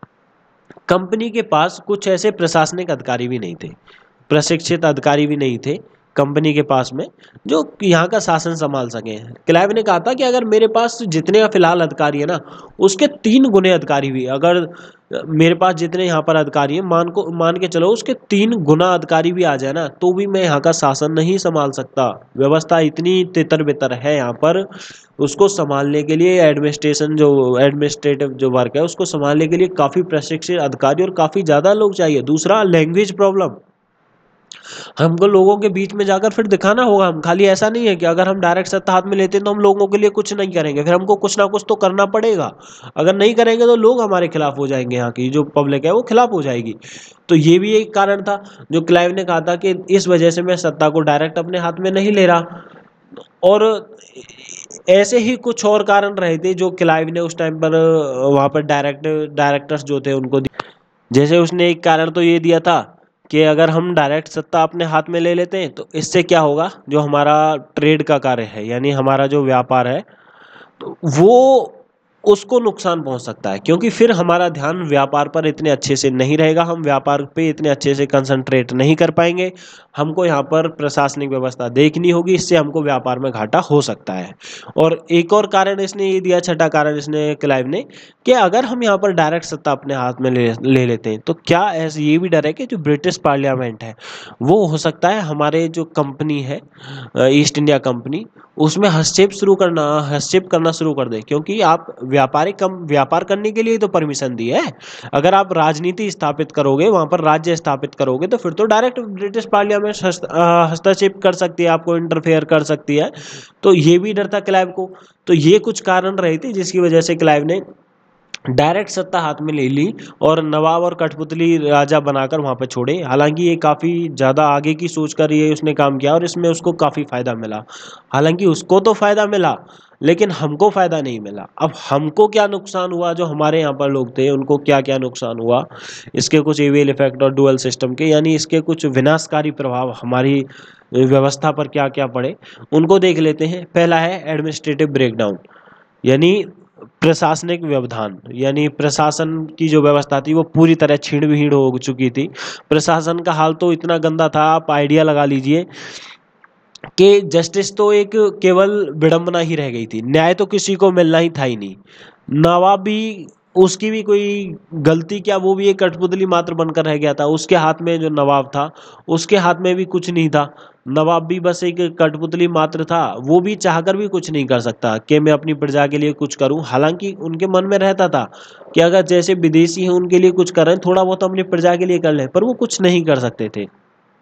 कंपनी के पास कुछ ऐसे प्रशासनिक अधिकारी भी नहीं थे, प्रशिक्षित अधिकारी भी नहीं थे कंपनी के पास में, जो यहाँ का शासन संभाल सके। क्लाइव ने कहा था कि अगर मेरे पास जितने फिलहाल अधिकारी है ना, उसके 3 गुने अधिकारी भी, अगर मेरे पास जितने यहाँ पर अधिकारी हैं मान के चलो उसके 3 गुना अधिकारी भी आ जाए ना, तो भी मैं यहाँ का शासन नहीं संभाल सकता। व्यवस्था इतनी तितर बितर है यहाँ पर, उसको संभालने के लिए एडमिनिस्ट्रेटिव जो वर्क है उसको संभालने के लिए काफ़ी प्रशिक्षित अधिकारी और काफ़ी ज़्यादा लोग चाहिए। दूसरा, लैंग्वेज प्रॉब्लम, हमको लोगों के बीच में जाकर फिर दिखाना होगा। हम खाली ऐसा नहीं है कि अगर हम डायरेक्ट सत्ता हाथ में लेते हैं तो हम लोगों के लिए कुछ नहीं करेंगे, फिर हमको कुछ ना कुछ तो करना पड़ेगा। अगर नहीं करेंगे तो लोग हमारे खिलाफ हो जाएंगे, यहाँ की जो पब्लिक है वो खिलाफ हो जाएगी। तो ये भी एक कारण था जो क्लाइव ने कहा था कि इस वजह से मैं सत्ता को डायरेक्ट अपने हाथ में नहीं ले रहा। और ऐसे ही कुछ और कारण रहे थे जो क्लाइव ने उस टाइम पर वहाँ पर डायरेक्टर्स जो थे उनको दिए। जैसे उसने एक कारण तो ये दिया था कि अगर हम डायरेक्ट सत्ता अपने हाथ में ले लेते हैं तो इससे क्या होगा, जो हमारा ट्रेड का कार्य है यानी हमारा जो व्यापार है, तो वो उसको नुकसान पहुंच सकता है, क्योंकि फिर हमारा ध्यान व्यापार पर इतने अच्छे से नहीं रहेगा, हम व्यापार पे इतने अच्छे से कंसंट्रेट नहीं कर पाएंगे। हमको यहाँ पर प्रशासनिक व्यवस्था देखनी होगी, इससे हमको व्यापार में घाटा हो सकता है। और एक और कारण इसने ये दिया, छठा कारण इसने क्लाइव ने, कि अगर हम यहाँ पर डायरेक्ट सत्ता अपने हाथ में ले लेते हैं तो क्या ऐसे ये भी डर है कि जो ब्रिटिश पार्लियामेंट है वो हो सकता है हमारे जो कंपनी है ईस्ट इंडिया कंपनी, उसमें हस्तक्षेप करना शुरू कर दे, क्योंकि आप व्यापार करने के लिए तो परमिशन दी है। अगर आप राजनीति स्थापित करोगे, वहां पर राज्य स्थापित करोगे, तो फिर तो डायरेक्ट ब्रिटिश पार्लियामेंट हस्तक्षेप कर सकती है, आपको इंटरफेयर कर सकती है। तो ये भी डर था क्लाइव को। तो ये कुछ कारण रहे थे जिसकी वजह से क्लाइव ने डायरेक्ट सत्ता हाथ में ले ली और नवाब और कठपुतली राजा बनाकर वहां पे छोड़े। हालांकि ये काफ़ी ज़्यादा आगे की सोच कर ये उसने काम किया और इसमें उसको काफ़ी फ़ायदा मिला। हालांकि उसको तो फ़ायदा मिला लेकिन हमको फ़ायदा नहीं मिला। अब हमको क्या नुकसान हुआ, जो हमारे यहाँ पर लोग थे उनको क्या क्या नुकसान हुआ, इसके कुछ इविल इफेक्ट और डुअल सिस्टम के यानी इसके कुछ विनाशकारी प्रभाव हमारी व्यवस्था पर क्या क्या पड़े, उनको देख लेते हैं। पहला है एडमिनिस्ट्रेटिव ब्रेकडाउन, यानी प्रशासनिक व्यवधान, यानी प्रशासन की जो व्यवस्था थी वो पूरी तरह छीण विहीण हो चुकी थी। प्रशासन का हाल तो इतना गंदा था, आप आइडिया लगा लीजिए कि जस्टिस तो एक केवल विडंबना ही रह गई थी, न्याय तो किसी को मिलना ही था ही नहीं। नवाब भी, उसकी भी कोई गलती क्या, वो भी एक कठपुतली मात्र बनकर रह गया था। उसके हाथ में जो नवाब था उसके हाथ में भी कुछ नहीं था, नवाब भी बस एक कठपुतली मात्र था, वो भी चाहकर भी कुछ नहीं कर सकता कि मैं अपनी प्रजा के लिए कुछ करूं। हालांकि उनके मन में रहता था कि अगर जैसे विदेशी हैं उनके लिए कुछ कर रहे हैं, थोड़ा बहुत अपनी प्रजा के लिए कर लें, पर वो कुछ नहीं कर सकते थे।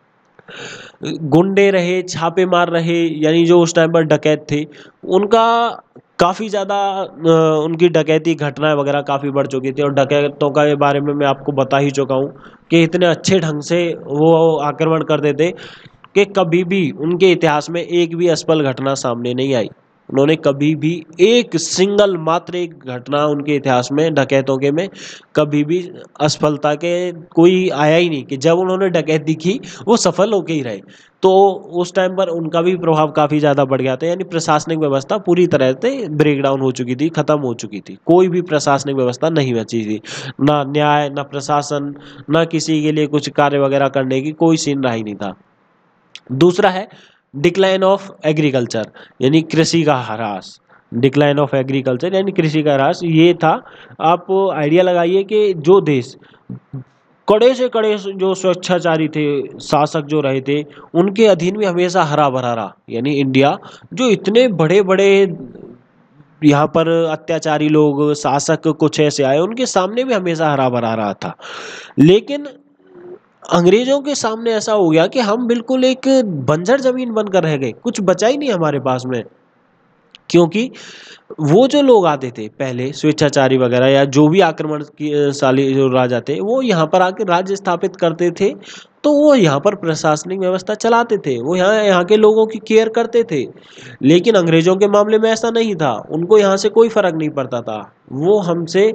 गुंडे रहे, छापे मार रहे, यानी जो उस टाइम पर डकैत थे उनका काफ़ी ज़्यादा उनकी डकैती घटनाएं वगैरह काफ़ी बढ़ चुकी थी। और डकैतों का बारे में मैं आपको बता ही चुका हूँ कि इतने अच्छे ढंग से वो आक्रमण करते थे कि कभी भी उनके इतिहास में एक भी असफल घटना सामने नहीं आई। उन्होंने कभी भी एक सिंगल मात्र एक घटना उनके इतिहास में डकैतों के में कभी भी असफलता के कोई आया ही नहीं कि जब उन्होंने डकैती की वो सफल होके ही रहे। तो उस टाइम पर उनका भी प्रभाव काफ़ी ज़्यादा बढ़ गया था, यानी प्रशासनिक व्यवस्था पूरी तरह से ब्रेक डाउन हो चुकी थी, खत्म हो चुकी थी, कोई भी प्रशासनिक व्यवस्था नहीं बची थी, ना न्याय ना प्रशासन, ना किसी के लिए कुछ कार्य वगैरह करने की कोई सीन रहा ही नहीं था। दूसरा है डिक्लाइन ऑफ एग्रीकल्चर, यानी कृषि का ह्रास। डिक्लाइन ऑफ एग्रीकल्चर यानी कृषि का ह्रास ये था। आप आइडिया लगाइए कि जो देश कड़े से कड़े जो स्वेच्छाचारी थे, शासक जो रहे थे, उनके अधीन भी हमेशा हरा भरा रहा, यानी इंडिया जो इतने बड़े बड़े यहाँ पर अत्याचारी लोग शासक कुछ ऐसे आए उनके सामने भी हमेशा हरा भरा रहा था। लेकिन अंग्रेजों के सामने ऐसा हो गया कि हम बिल्कुल एक बंजर जमीन बनकर रह गए, कुछ बचा ही नहीं हमारे पास में। क्योंकि वो जो लोग आते थे पहले स्वेच्छाचारी वगैरह या जो भी आक्रमणशाली जो राजा थे वो यहाँ पर आके राज्य स्थापित करते थे, तो वो यहाँ पर प्रशासनिक व्यवस्था चलाते थे, वो यहाँ के लोगों की केयर करते थे। लेकिन अंग्रेजों के मामले में ऐसा नहीं था, उनको यहाँ से कोई फर्क नहीं पड़ता था। वो हमसे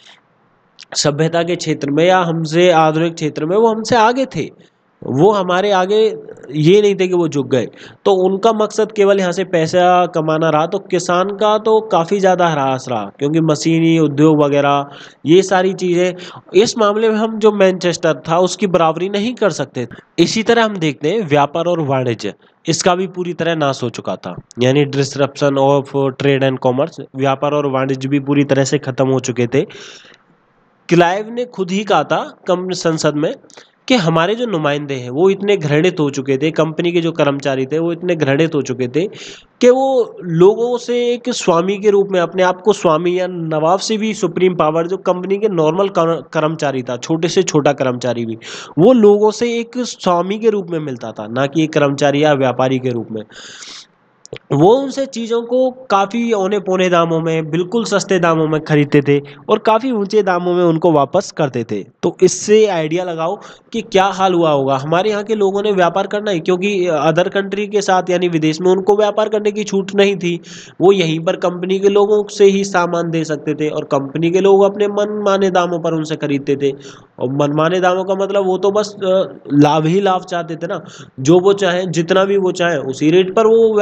सभ्यता के क्षेत्र में या हमसे आधुनिक क्षेत्र में वो हमसे आगे थे, वो हमारे आगे ये नहीं थे कि वो झुक गए। तो उनका मकसद केवल यहाँ से पैसा कमाना रहा, तो किसान का तो काफ़ी ज़्यादा ह्रास रहा, क्योंकि मशीनी उद्योग वगैरह ये सारी चीज़ें इस मामले में हम जो मैनचेस्टर था उसकी बराबरी नहीं कर सकते। इसी तरह हम देखते हैं व्यापार और वाणिज्य, इसका भी पूरी तरह नाश हो चुका था, यानी disruption of trade and commerce, व्यापार और वाणिज्य भी पूरी तरह से खत्म हो चुके थे। क्लाइव ने खुद ही कहा था कम संसद में कि हमारे जो नुमाइंदे हैं वो इतने घृणित हो चुके थे, कंपनी के जो कर्मचारी थे वो इतने घृणित हो चुके थे कि वो लोगों से एक स्वामी के रूप में अपने आप को स्वामी या नवाब से भी सुप्रीम पावर, जो कंपनी के नॉर्मल कर्मचारी था, छोटे से छोटा कर्मचारी भी, वो लोगों से एक स्वामी के रूप में मिलता था, ना कि एक कर्मचारी या व्यापारी के रूप में। वो उनसे चीज़ों को काफ़ी औने पौने दामों में, बिल्कुल सस्ते दामों में खरीदते थे और काफ़ी ऊंचे दामों में उनको वापस करते थे। तो इससे आइडिया लगाओ कि क्या हाल हुआ होगा। हमारे यहाँ के लोगों ने व्यापार करना है, क्योंकि अदर कंट्री के साथ यानी विदेश में उनको व्यापार करने की छूट नहीं थी, वो यहीं पर कंपनी के लोगों से ही सामान दे सकते थे और कंपनी के लोग अपने मनमाने दामों पर उनसे खरीदते थे। और मनमाने दामों का मतलब वो तो बस लाभ ही लाभ चाहते थे ना, जो वो चाहें जितना भी वो चाहें उसी रेट पर वो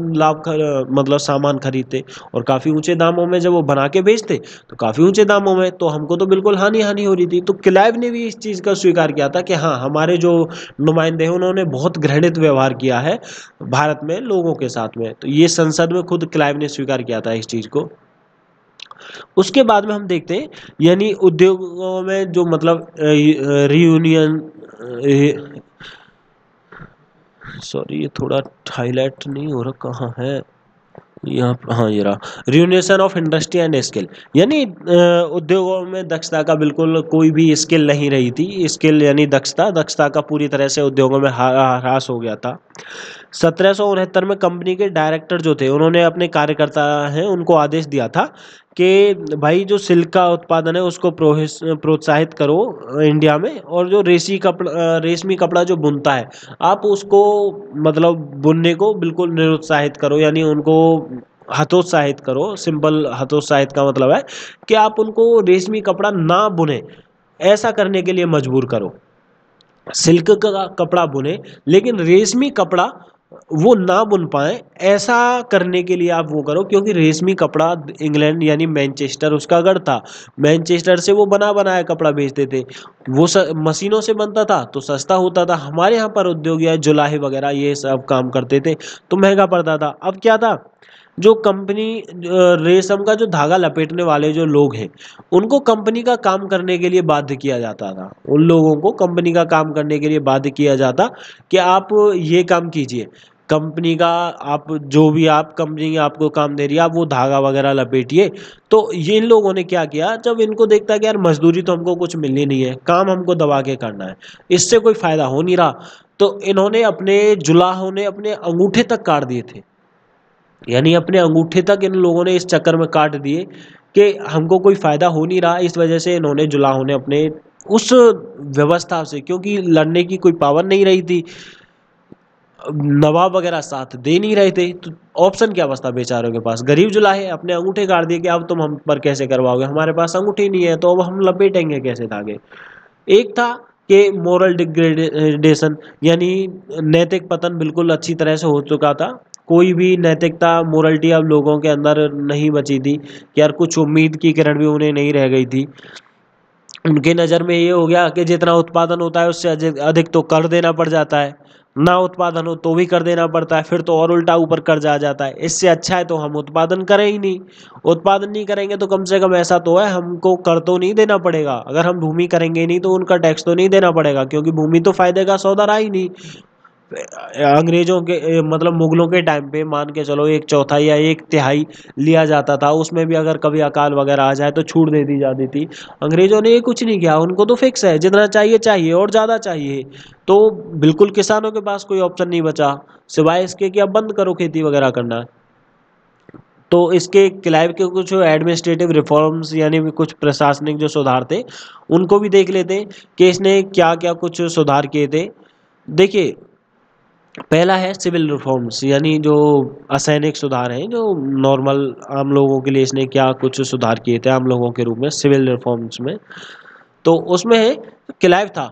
मतलब सामान खरीदते और काफ़ी ऊंचे दामों में जब वो बना के बेचते तो काफ़ी ऊंचे दामों में, तो हमको तो बिल्कुल हानि हानि हो रही थी। तो क्लाइव ने भी इस चीज़ का स्वीकार किया था कि हाँ, हमारे जो नुमाइंदे हैं उन्होंने बहुत घृणित व्यवहार किया है भारत में लोगों के साथ में। तो ये संसद में खुद क्लाइव ने स्वीकार किया था इस चीज़ को। उसके बाद में हम देखते हैं यानी उद्योगों में जो मतलब रियूनियन, सॉरी ये थोड़ा हाईलाइट नहीं हो रहा, कहाँ है यहाँ, हाँ ये रहा, ruination of industry and skill, यानी उद्योगों में दक्षता का बिल्कुल कोई भी स्किल नहीं रही थी। स्किल यानी दक्षता, दक्षता का पूरी तरह से उद्योगों में ह्रास हो गया था। 1769 में कंपनी के डायरेक्टर जो थे उन्होंने अपने कार्यकर्ता हैं उनको आदेश दिया था कि भाई जो सिल्क का उत्पादन है उसको प्रोत्साहित करो इंडिया में, और जो रेशमी कपड़ा जो बुनता है आप उसको मतलब बुनने को बिल्कुल निरुत्साहित करो, यानी उनको हतोत्साहित करो। सिंपल हतोत्साहित का मतलब है कि आप उनको रेशमी कपड़ा ना बुने ऐसा करने के लिए मजबूर करो। सिल्क का कपड़ा बुने लेकिन रेशमी कपड़ा वो ना बुन पाए ऐसा करने के लिए आप वो करो, क्योंकि रेशमी कपड़ा इंग्लैंड यानी मैनचेस्टर उसका गढ़ था, मैनचेस्टर से वो बना बनाया कपड़ा बेचते थे, वो मशीनों से बनता था तो सस्ता होता था। हमारे यहाँ पर उद्योग या जुलाहे वगैरह ये सब काम करते थे तो महंगा पड़ता था। अब क्या था, जो कंपनी रेशम का जो धागा लपेटने वाले जो लोग हैं उनको कंपनी का काम करने के लिए बाध्य किया जाता था, उन लोगों को कंपनी का काम करने के लिए बाध्य किया जाता कि आप ये काम कीजिए, कंपनी का आप जो भी आप कंपनी आपको काम दे रही है आप वो धागा वगैरह लपेटिए। तो ये इन लोगों ने क्या किया, जब इनको देखता कि यार मजदूरी तो हमको कुछ मिलनी नहीं है, काम हमको दबा के करना है, इससे कोई फायदा हो नहीं रहा, तो इन्होंने अपने जुलाहों ने अपने अंगूठे तक काट दिए थे, यानी अपने अंगूठे तक इन लोगों ने इस चक्कर में काट दिए कि हमको कोई फायदा हो नहीं रहा। इस वजह से इन्होंने जुलाहों ने अपने उस व्यवस्था से, क्योंकि लड़ने की कोई पावर नहीं रही थी, नवाब वगैरह साथ दे नहीं रहे थे, तो ऑप्शन क्या बचता बेचारों के पास? गरीब जुलाहे अपने अंगूठे गाड़ दिए कि अब तुम हम पर कैसे करवाओगे, हमारे पास अंगूठे नहीं है तो अब हम लपेटेंगे कैसे धागे। एक था कि मोरल डिग्रेडेशन, यानी नैतिक पतन बिल्कुल अच्छी तरह से हो चुका था। कोई भी नैतिकता, मोरलिटी अब लोगों के अंदर नहीं बची थी कि यार कुछ उम्मीद की किरण भी उन्हें नहीं रह गई थी। उनके नज़र में ये हो गया कि जितना उत्पादन होता है उससे अधिक अधिक तो कर देना पड़ जाता है, ना उत्पादन हो तो भी कर देना पड़ता है, फिर तो और उल्टा ऊपर कर्जा आ जाता है। इससे अच्छा है तो हम उत्पादन करें ही नहीं। उत्पादन नहीं करेंगे तो कम से कम ऐसा तो है हमको कर तो नहीं देना पड़ेगा। अगर हम भूमि करेंगे ही नहीं तो उनका टैक्स तो नहीं देना पड़ेगा, क्योंकि भूमि तो फायदे का सौदा रहा ही नहीं। अंग्रेजों के मतलब मुगलों के टाइम पे मान के चलो एक चौथाई या एक तिहाई लिया जाता था, उसमें भी अगर कभी अकाल वगैरह आ जाए तो छूट दे दी जाती थी। अंग्रेजों ने ये कुछ नहीं किया, उनको तो फिक्स है जितना चाहिए चाहिए और ज़्यादा चाहिए। तो बिल्कुल किसानों के पास कोई ऑप्शन नहीं बचा सिवाय इसके कि अब बंद करो खेती वगैरह करना। तो इसके क्लाइव के कुछ एडमिनिस्ट्रेटिव रिफॉर्म्स यानी कुछ प्रशासनिक जो सुधार थे उनको भी देख लेते हैं कि इसने क्या क्या कुछ सुधार किए थे। देखिए, पहला है सिविल रिफॉर्म्स, यानी जो असैनिक सुधार हैं, जो नॉर्मल आम लोगों के लिए इसने क्या कुछ सुधार किए थे आम लोगों के रूप में सिविल रिफॉर्म्स में। तो उसमें है क्लाइव था।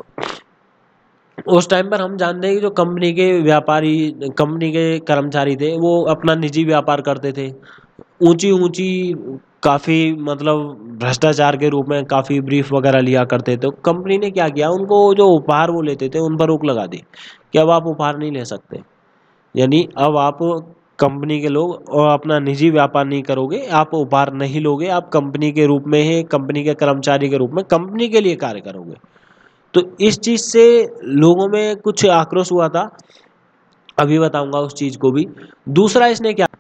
उस टाइम पर हम जानते हैं कि जो कंपनी के व्यापारी, कंपनी के कर्मचारी थे वो अपना निजी व्यापार करते थे। ऊंची ऊंची काफ़ी मतलब भ्रष्टाचार के रूप में काफ़ी ब्रीफ वगैरह लिया करते थे। तो कंपनी ने क्या किया, उनको जो उपहार वो लेते थे उन पर रोक लगा दी कि अब आप उपहार नहीं ले सकते। यानी अब आप कंपनी के लोग और अपना निजी व्यापार नहीं करोगे, आप उपहार नहीं लोगे, आप कंपनी के रूप में ही, कंपनी के कर्मचारी के रूप में कंपनी के लिए कार्य करोगे। तो इस चीज़ से लोगों में कुछ आक्रोश हुआ था, अभी बताऊंगा उस चीज़ को भी। दूसरा इसने क्या,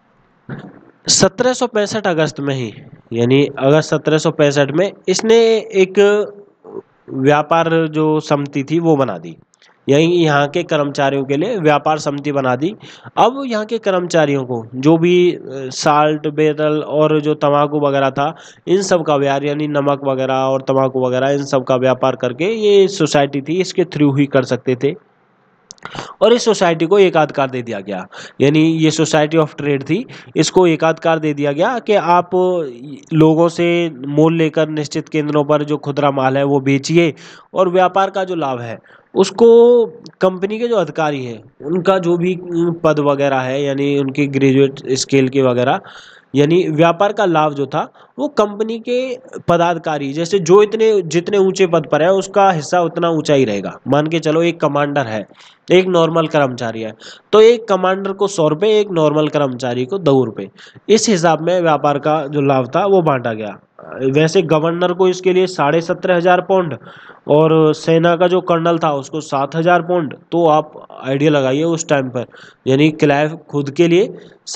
1765 अगस्त में ही, यानी अगस्त 1765 में इसने एक व्यापार जो समिति थी वो बना दी। यही यहाँ के कर्मचारियों के लिए व्यापार समिति बना दी। अब यहाँ के कर्मचारियों को जो भी साल्ट, बेरल और जो तंबाकू वगैरह था, इन सब का व्यापार, यानी नमक वगैरह और तंबाकू वगैरह इन सब का व्यापार करके, ये सोसाइटी थी इसके थ्रू ही कर सकते थे। और इस सोसाइटी को एकाधिकार दे दिया गया, यानी ये सोसाइटी ऑफ ट्रेड थी, इसको एकाधिकार दे दिया गया कि आप लोगों से मोल लेकर निश्चित केंद्रों पर जो खुदरा माल है वो बेचिए, और व्यापार का जो लाभ है उसको कंपनी के जो अधिकारी हैं उनका जो भी पद वगैरह है, यानी उनकी ग्रेजुएट स्केल के वगैरह, यानी व्यापार का लाभ जो था वो कंपनी के पदाधिकारी, जैसे जो इतने जितने ऊंचे पद पर है उसका हिस्सा उतना ऊंचा ही रहेगा। मान के चलो एक कमांडर है, एक नॉर्मल कर्मचारी है, तो एक कमांडर को 100 रुपये, एक नॉर्मल कर्मचारी को 2 रुपये, इस हिसाब में व्यापार का जो लाभ था वो बांटा गया। वैसे गवर्नर को इसके लिए 17,500 पाउंड, और सेना का जो कर्नल था उसको 7,000 पाउंड। तो आप आइडिया लगाइए उस टाइम पर, यानी क्लाइव खुद के लिए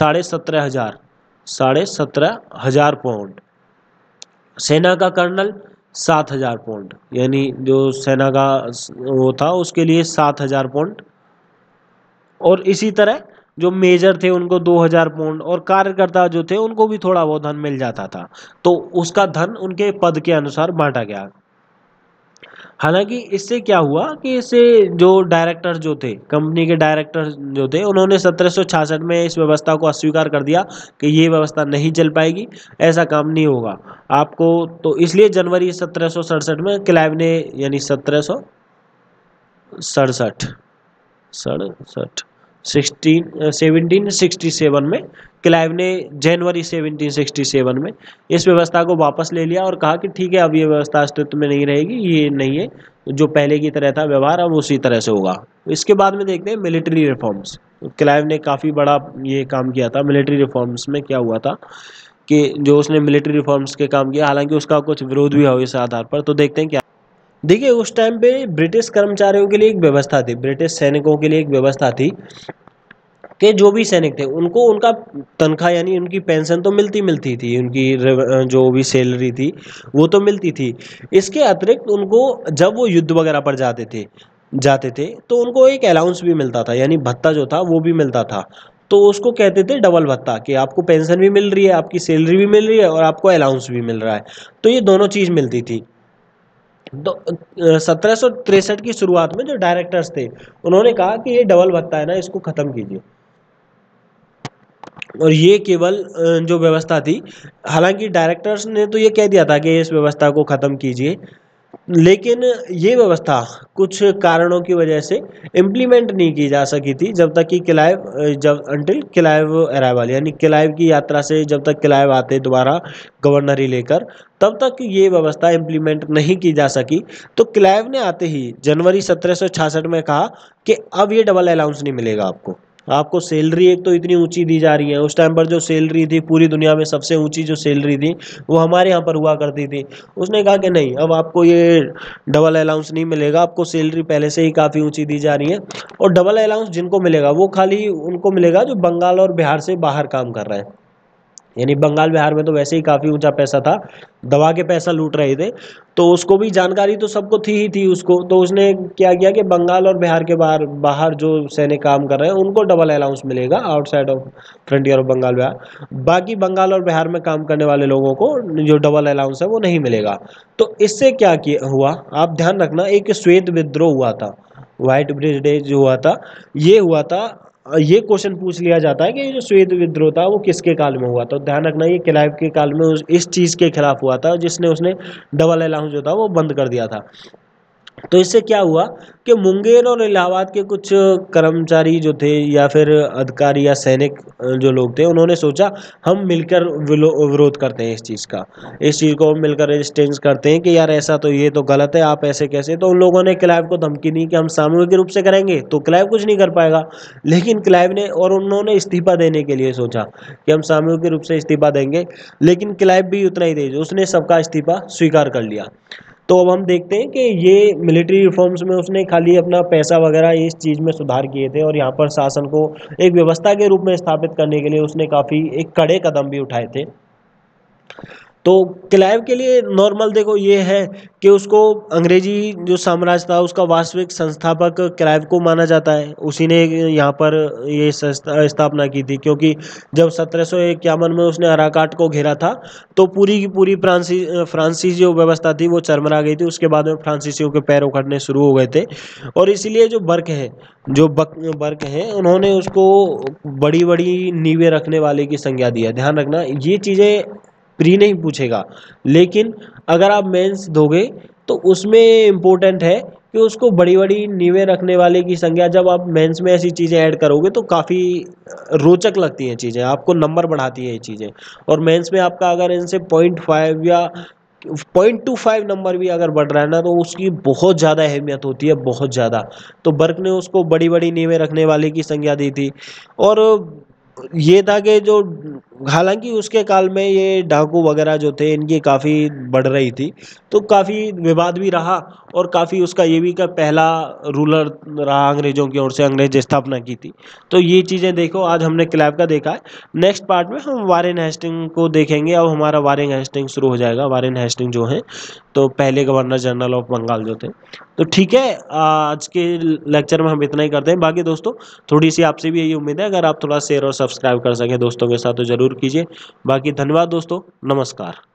17,500 सेना का कर्नल 7,000 पाउंड, यानी जो सेना का वो था उसके लिए 7,000 पाउंड, और इसी तरह जो मेजर थे उनको 2,000 पाउंड, और कार्यकर्ता जो थे उनको भी थोड़ा बहुत धन मिल जाता था। तो उसका धन उनके पद के अनुसार बांटा गया। हालांकि इससे क्या हुआ कि इससे जो डायरेक्टर जो थे, कंपनी के डायरेक्टर जो थे, उन्होंने 1766 में इस व्यवस्था को अस्वीकार कर दिया कि ये व्यवस्था नहीं चल पाएगी, ऐसा काम नहीं होगा आपको। तो इसलिए जनवरी 1767 में क्लाइव ने, यानी 1767 सड़सठ 1767 में क्लाइव ने जनवरी 1767 में इस व्यवस्था को वापस ले लिया और कहा कि ठीक है अब ये व्यवस्था अस्तित्व में नहीं रहेगी, ये नहीं है, जो पहले की तरह था व्यवहार अब उसी तरह से होगा। इसके बाद में देखते हैं मिलिट्री रिफॉर्म्स। क्लाइव ने काफ़ी बड़ा ये काम किया था। मिलिट्री रिफॉर्म्स में क्या हुआ था कि जो उसने मिलिट्री रिफॉर्म्स के काम किया, हालांकि उसका कुछ विरोध भी हुआ इस आधार पर। तो देखते हैं क्या। देखिए, उस टाइम पे ब्रिटिश कर्मचारियों के लिए एक व्यवस्था थी, ब्रिटिश सैनिकों के लिए एक व्यवस्था थी कि जो भी सैनिक थे उनको उनका तनख्वाह, यानी उनकी पेंशन तो मिलती मिलती थी, उनकी जो भी सैलरी थी वो तो मिलती थी। इसके अतिरिक्त उनको जब वो युद्ध वगैरह पर जाते थे तो उनको एक अलाउंस भी मिलता था, यानी भत्ता जो था वो भी मिलता था। तो उसको कहते थे डबल भत्ता, कि आपको पेंशन भी मिल रही है, आपकी सैलरी भी मिल रही है और आपको अलाउंस भी मिल रहा है। तो ये दोनों चीज़ मिलती थी। तो 1763 की शुरुआत में जो डायरेक्टर्स थे उन्होंने कहा कि ये डबल भत्ता है ना, इसको खत्म कीजिए। और ये केवल जो व्यवस्था थी, हालांकि डायरेक्टर्स ने तो ये कह दिया था कि इस व्यवस्था को ख़त्म कीजिए, लेकिन ये व्यवस्था कुछ कारणों की वजह से इम्प्लीमेंट नहीं की जा सकी थी जब तक कि क्लाइव जब अंटिल क्लाइव अराइवल, यानी क्लाइव की यात्रा से जब तक क्लाइव आते दोबारा गवर्नरी लेकर, तब तक ये व्यवस्था इम्प्लीमेंट नहीं की जा सकी। तो क्लाइव ने आते ही जनवरी 1766 में कहा कि अब ये डबल अलाउंस नहीं मिलेगा आपको। आपको सैलरी एक तो इतनी ऊंची दी जा रही है, उस टाइम पर जो सैलरी थी पूरी दुनिया में सबसे ऊंची जो सैलरी थी वो हमारे यहाँ पर हुआ करती थी। उसने कहा कि नहीं, अब आपको ये डबल अलाउंस नहीं मिलेगा, आपको सैलरी पहले से ही काफ़ी ऊंची दी जा रही है। और डबल अलाउंस जिनको मिलेगा वो खाली उनको मिलेगा जो बंगाल और बिहार से बाहर काम कर रहे हैं, यानी बंगाल बिहार में तो वैसे ही काफ़ी ऊंचा पैसा था, दबा के पैसा लूट रहे थे। तो उसको भी जानकारी तो सबको थी ही थी उसको, तो उसने क्या किया कि बंगाल और बिहार के बाहर बाहर जो सैनिक काम कर रहे हैं उनको डबल अलाउंस मिलेगा outside of frontier of Bengal Bihar. बाकी बंगाल और बिहार में काम करने वाले लोगों को जो डबल अलाउंस है वो नहीं मिलेगा। तो इससे क्या किया हुआ, आप ध्यान रखना, एक श्वेत विद्रोह हुआ था, व्हाइट ब्रिज डे जो हुआ था, ये हुआ था। ये क्वेश्चन पूछ लिया जाता है कि ये जो श्वेत विद्रोह था वो किसके काल में हुआ, तो ध्यान रखना ये क्लाइव के काल में इस चीज़ के खिलाफ हुआ था, जिसने उसने डबल अलाउंस जो था वो बंद कर दिया था। तो इससे क्या हुआ कि मुंगेर और इलाहाबाद के कुछ कर्मचारी जो थे या फिर अधिकारी या सैनिक जो लोग थे, उन्होंने सोचा हम मिलकर विरोध करते हैं इस चीज़ का, इस चीज़ को हम मिलकर रेजिस्टेंस करते हैं कि यार ऐसा तो ये तो गलत है, आप ऐसे कैसे। तो उन लोगों ने क्लाइव को धमकी दी कि हम सामूहिक रूप से करेंगे तो क्लाइव कुछ नहीं कर पाएगा। लेकिन क्लाइव ने और उन्होंने इस्तीफा देने के लिए सोचा कि हम सामूहिक रूप से इस्तीफा देंगे, लेकिन क्लाइव भी उतना ही तेज, उसने सबका इस्तीफा स्वीकार कर लिया। तो अब हम देखते हैं कि ये मिलिट्री रिफॉर्म्स में उसने खाली अपना पैसा वगैरह इस चीज़ में सुधार किए थे, और यहाँ पर शासन को एक व्यवस्था के रूप में स्थापित करने के लिए उसने काफ़ी एक कड़े कदम भी उठाए थे। तो क्लाइव के लिए नॉर्मल देखो ये है कि उसको अंग्रेजी जो साम्राज्य था उसका वास्तविक संस्थापक क्लाइव को माना जाता है, उसी ने यहाँ पर ये स्थापना की थी, क्योंकि जब 1751 में उसने अराकाट को घेरा था तो पूरी की पूरी फ्रांसीसी जो व्यवस्था थी वो चरमरा गई थी। उसके बाद में फ्रांसीसियों के पैर उखड़ने शुरू हो गए थे, और इसीलिए जो बर्क है जो बर्क हैं उन्होंने उसको बड़ी बड़ी नींवें रखने वाले की संज्ञा दी है। ध्यान रखना ये चीज़ें प्री नहीं पूछेगा, लेकिन अगर आप मेंस दोगे तो उसमें इम्पोर्टेंट है कि उसको बड़ी बड़ी नींवें रखने वाले की संज्ञा, जब आप मेंस में ऐसी चीज़ें ऐड करोगे तो काफ़ी रोचक लगती हैं चीज़ें, आपको नंबर बढ़ाती हैं ये चीज़ें। और मेंस में आपका अगर इनसे 0.5 या 0.25 नंबर भी अगर बढ़ रहा है ना तो उसकी बहुत ज़्यादा अहमियत होती है, बहुत ज़्यादा। तो बर्क ने उसको बड़ी बड़ी नींवें रखने वाले की संज्ञा दी थी। और ये था कि जो, हालांकि उसके काल में ये डाकू वगैरह जो थे इनकी काफ़ी बढ़ रही थी, तो काफ़ी विवाद भी रहा, और काफ़ी उसका ये भी का पहला रूलर रहा अंग्रेज़ों की ओर से, अंग्रेज स्थापना की थी। तो ये चीज़ें देखो, आज हमने क्लैव का देखा है। नेक्स्ट पार्ट में हम वारेन हेस्टिंग को देखेंगे। अब हमारा वारेन हेस्टिंग शुरू हो जाएगा। वारेन हेस्टिंग जो है तो पहले गवर्नर जनरल ऑफ बंगाल जो थे। तो ठीक है, आज के लेक्चर में हम इतना ही करते हैं। बाकी दोस्तों थोड़ी सी आपसे भी यही उम्मीद है, अगर आप थोड़ा शेयर और सब्सक्राइब कर सकें दोस्तों के साथ तो ज़रूर कीजिए। बाकी धन्यवाद दोस्तों, नमस्कार।